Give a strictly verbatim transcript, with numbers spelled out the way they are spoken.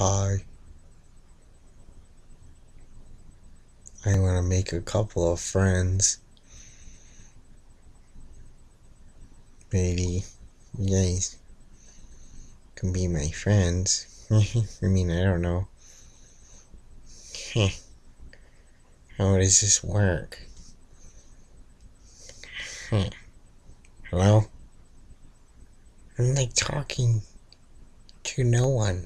Hi. I want to make a couple of friends. Maybe you guys can be my friends. I mean, I don't know. How does this work? Hello? I'm like talking to no one.